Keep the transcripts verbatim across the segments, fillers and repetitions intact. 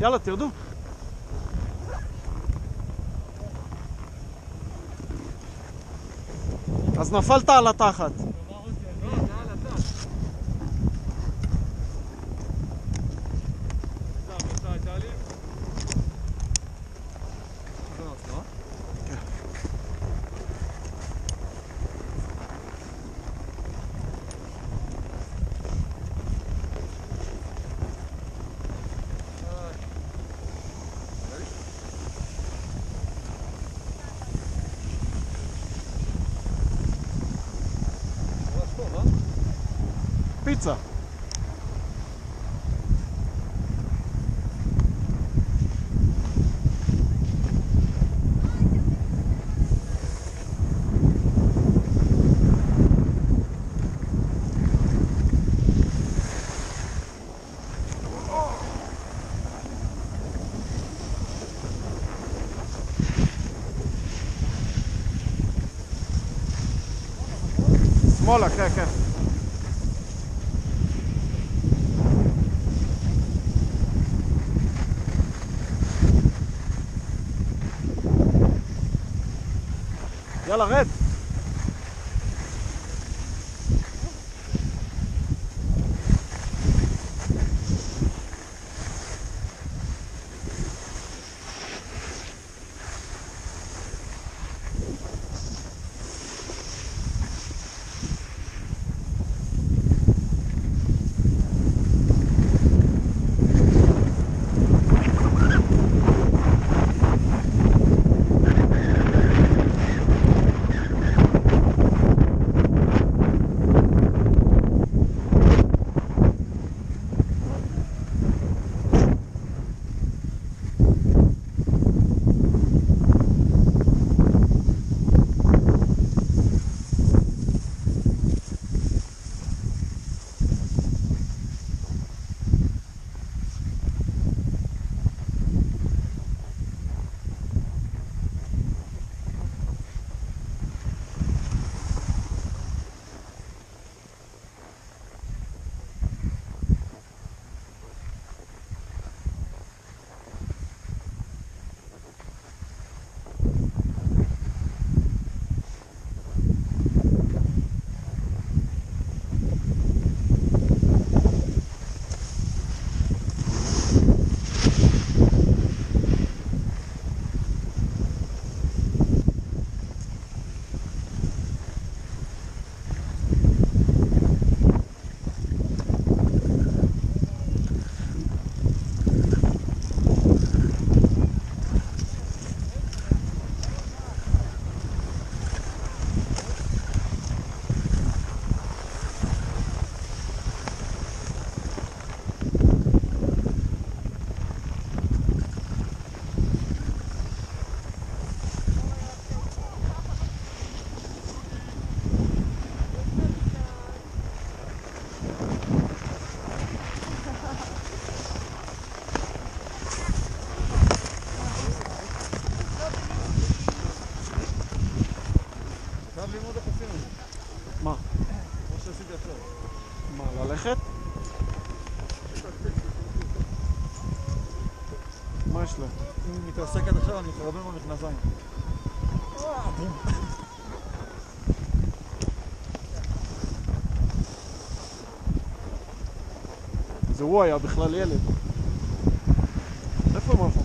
יאללה, תרדו. אז נפלת על התחת. פיצה. שמאלה, כן, כן. יאללה, רד. מה? כמו שעשיתי עכשיו. מה, ללכת? מה יש לה? אם היא מתרסקת עכשיו אני מתחרבן במכנסיים. זה הוא היה בכלל ילד. איפה הם הלכו?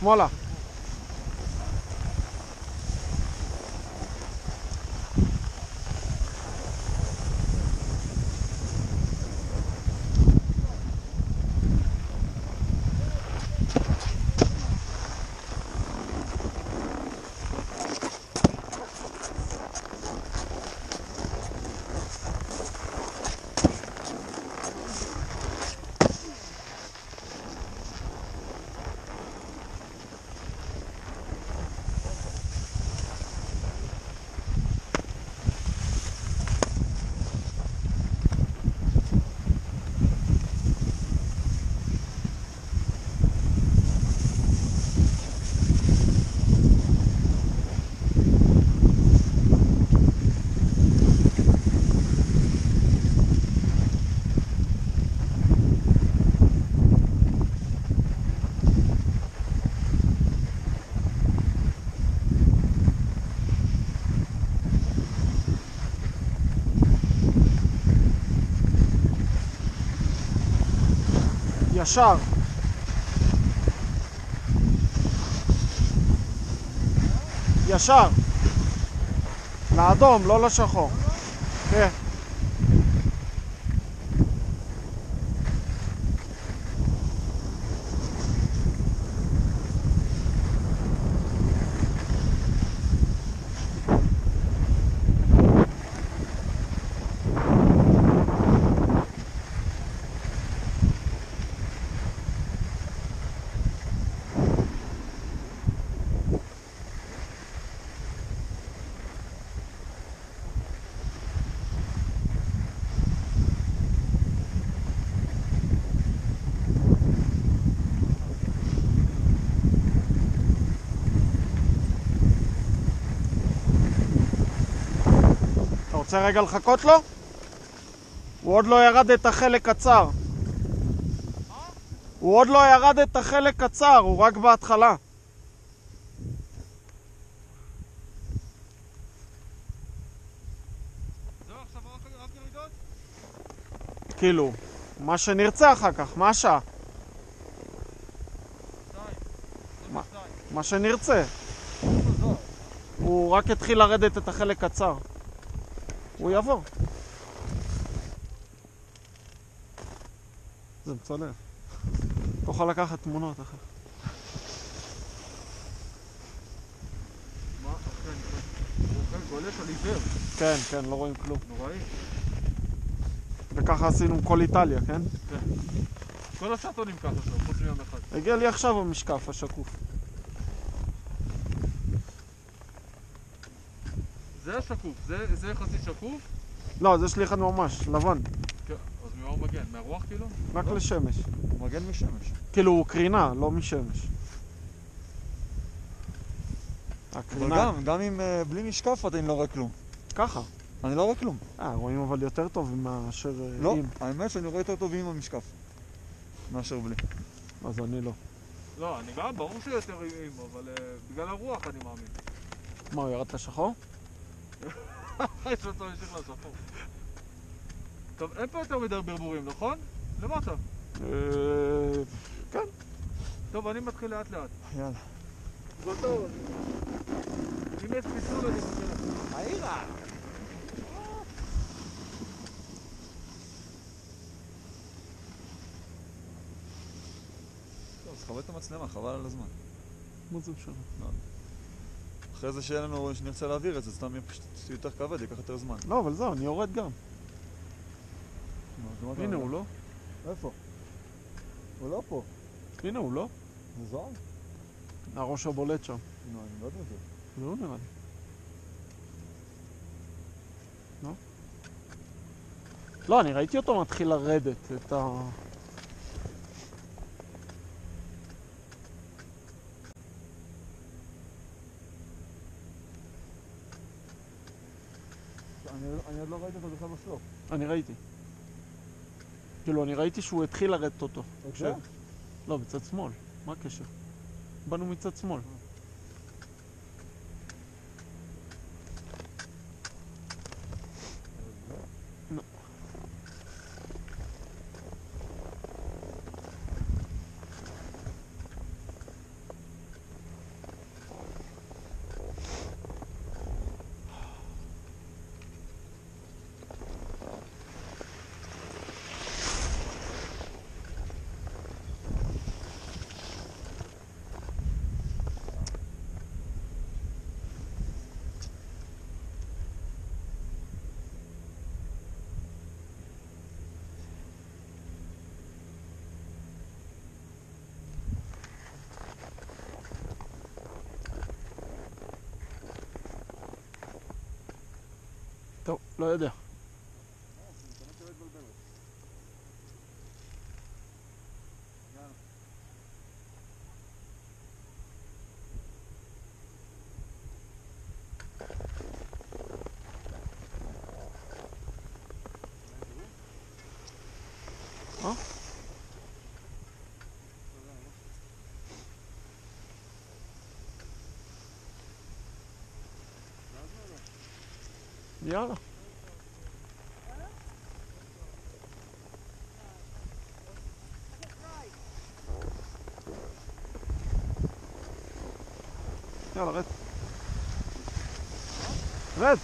שמאלה. ישר. ישר. לאדום, לא לשחור. כן. רוצה רגע לחכות לו? הוא עוד לא ירד את החלק קצר. הוא עוד לא ירד את החלק קצר, הוא רק בהתחלה. זהו, עכשיו רק ירידות? כאילו, מה שנרצה אחר כך, מה השעה? מה, מה שנרצה. הוא רק התחיל לרדת את החלק קצר. הוא יבוא. זה מצלם. תוכל לקחת תמונות אחר. מה? כן, גולש על עיוור. כן, כן, לא רואים כלום. נוראי. וככה עשינו עם כל איטליה, כן? כן. כל השטונים ככה שם, חוץ מיום אחד. הגיע לי עכשיו המשקף השקוף. זה השקוף, זה, זה יחסית שקוף? לא, זה שלי אחד ממש, לבן. כן, אז ממה הוא מגן? מהרוח כאילו? רק לא. לשמש. הוא מגן משמש. כאילו הוא קרינה, לא משמש. אבל הקרינה... גם, גם אם uh, בלי משקף אתה לא רואה כלום. ככה. אני לא רואה כלום. אה, רואים אבל יותר טוב מאשר לא, עם. האמת שאני רואה יותר טוב עם המשקף. מאשר בלי. אז אני לא. לא, אני גם, ברור שיותר עם, אבל uh, בגלל הרוח אני מאמין. מה, הוא ירד לשחור? יש אותו המשיך לשחור. טוב, אין פה יותר מדי ברבורים, נכון? למטה. אה... כן. טוב, אני מתחיל לאט לאט. יאללה. זה טוב. אם יש פיסול אני מתחיל. מהירה! טוב, אז חבל את המצלמה, חבל על הזמן. מה זה משנה? אחרי זה שיהיה לנו, שנרצה להעביר את זה, סתם יהיה פשוט יותר כבד, ייקח יותר זמן. לא, אבל זהו, אני יורד גם. הנה הוא לא. איפה? הוא לא פה. הנה הוא לא. זה זוהר? הראש הבולט שם. לא, אני לא יודע את זה. זה לא נראה לי. לא? לא, אני ראיתי אותו מתחיל לרדת את ה... אני עוד לא ראיתי אותו בכלל בסוף. אני ראיתי. כאילו, אני ראיתי שהוא התחיל לרדת אותו. אוקיי? לא, בצד שמאל. מה הקשר? באנו מצד שמאל. לא. לא יודע. אה? יאללה. יאללה, רד. רד.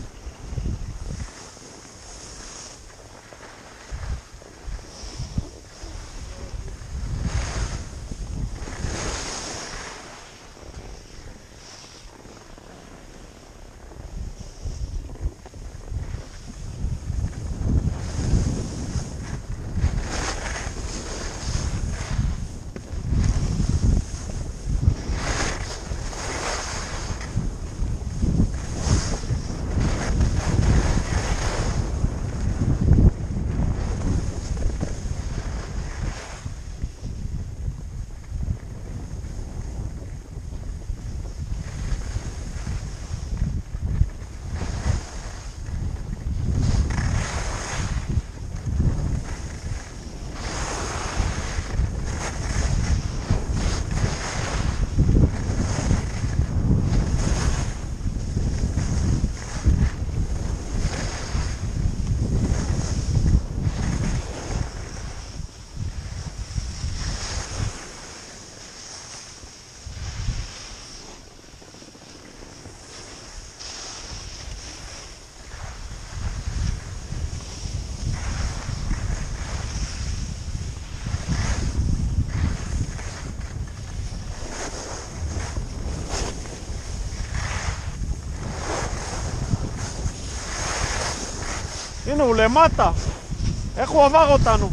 הנה, הוא למטה. איך הוא עבר אותנו?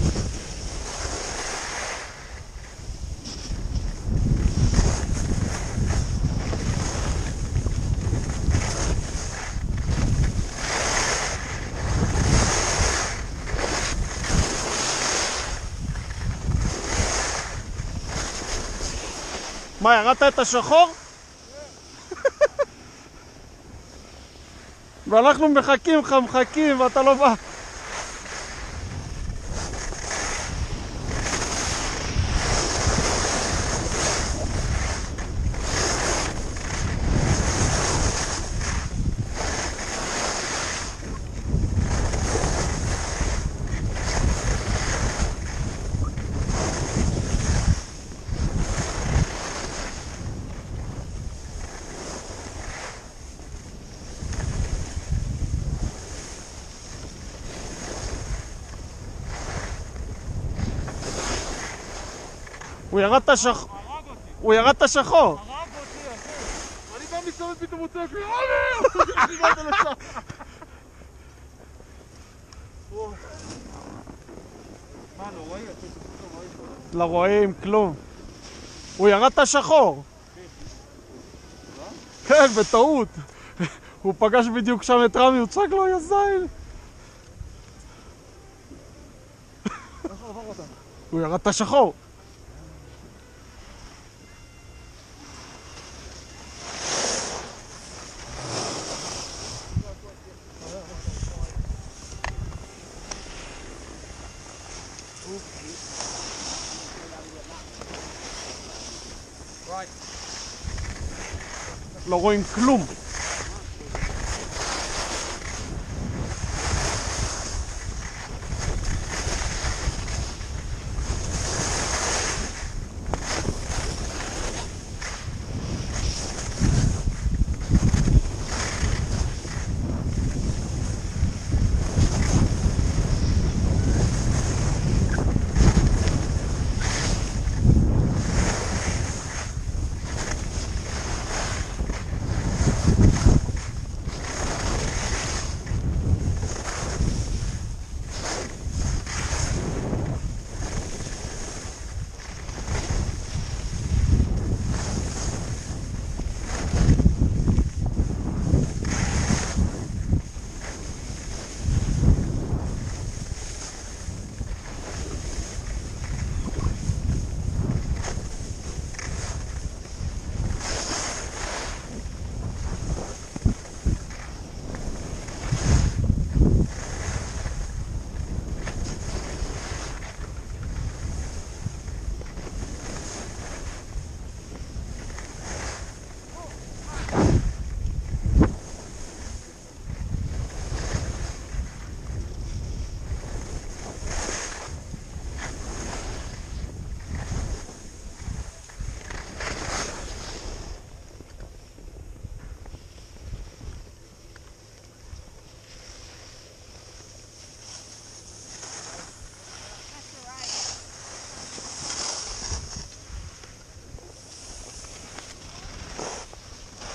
מה, ירדת את השחור? ואנחנו מחכים לך, מחכים, ואתה לא בא. הוא ירד את השחור. הרג אותי. הוא ירד את השחור. הרג אותי, אחי. אני בא מסתובב פתאום הוא צועק לי, עומר! חיברת לשם. מה, לא רואים? לא רואים כלום. הוא ירד את השחור. כן, בטעות. הוא פגש בדיוק שם את רמי, הוא צועק לו, יא זין. הוא ירד את השחור. לא רואים כלום.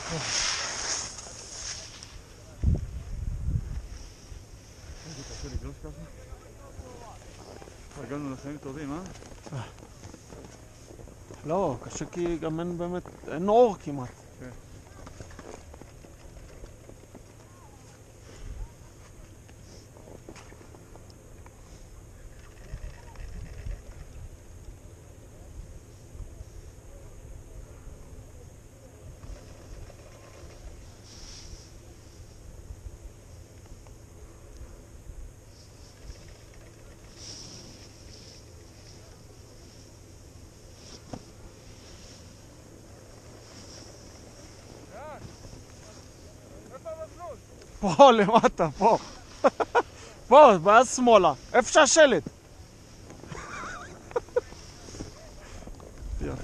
איזה קשה לגלוש ככה. הגענו לחיים טובים, אה? לא, קשה כי גם אין באמת, אין אור כמעט. כן. פה למטה, פה. פה, ואז שמאלה. איפה שהשלט. יאללה.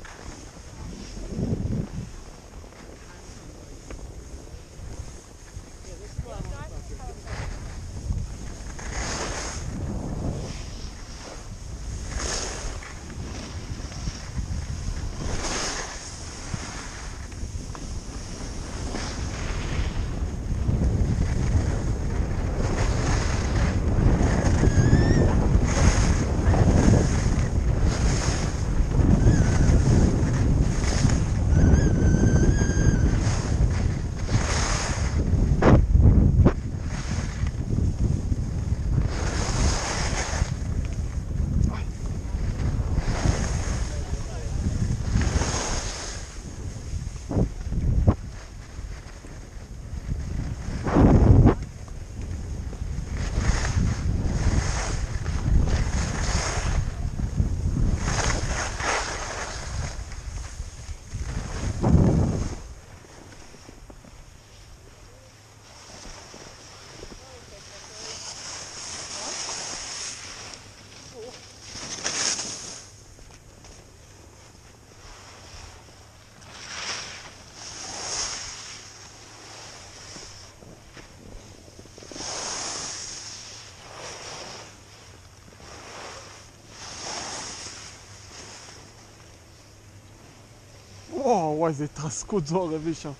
וואו, וואי, איזה התרסקות זו הרבי שם.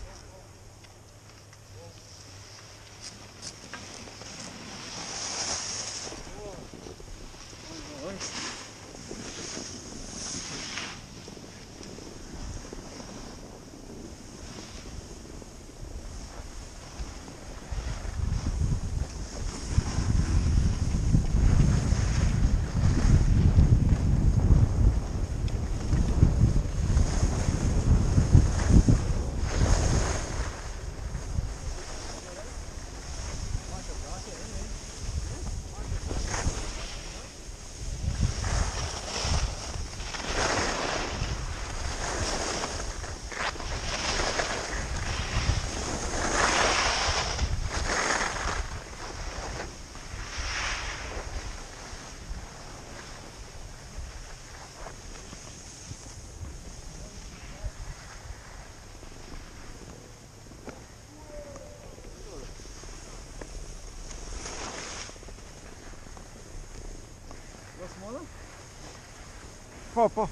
פה, פה.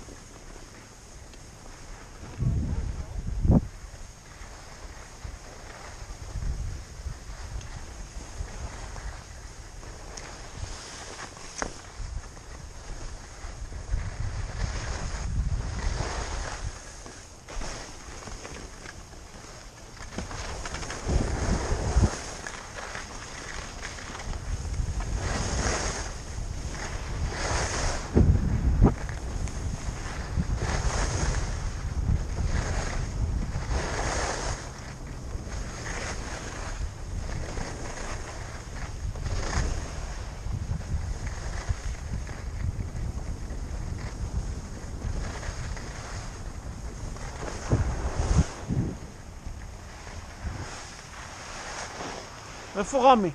איפה רמי?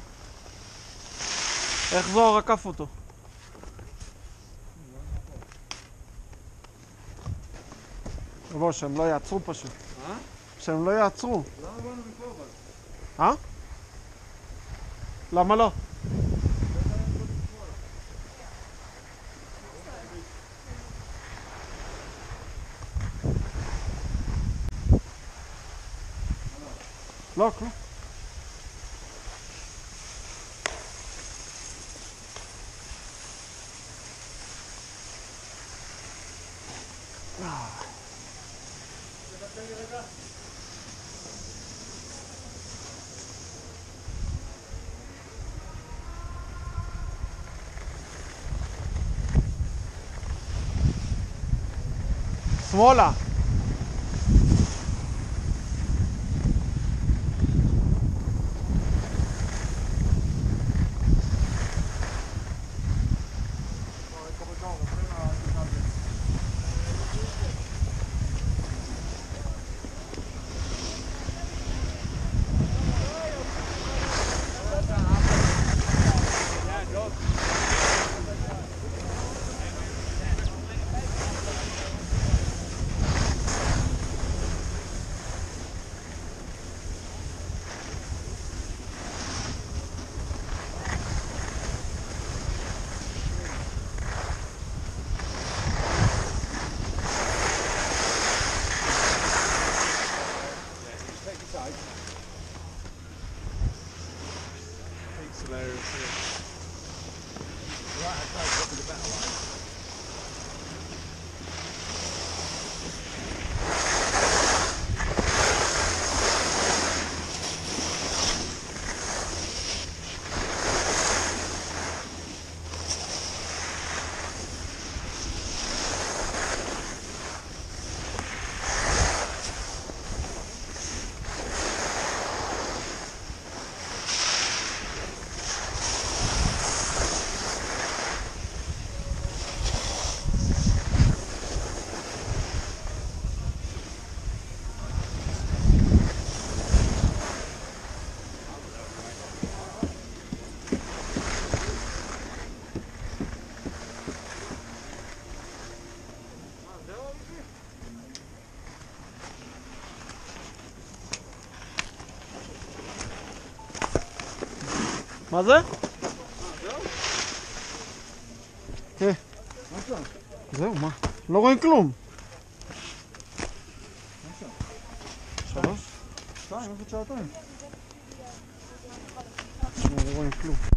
איך זוהר עקף אותו? בוא, שהם לא יעצרו פשוט. אה? שהם לא יעצרו. למה באנו מפה אבל? אה? למה לא? לא, כלום. שמאלה. מה זה? אה, זהו, מה? לא רואים כלום. שלוש? שתיים, איפה שעתיים? לא רואים כלום.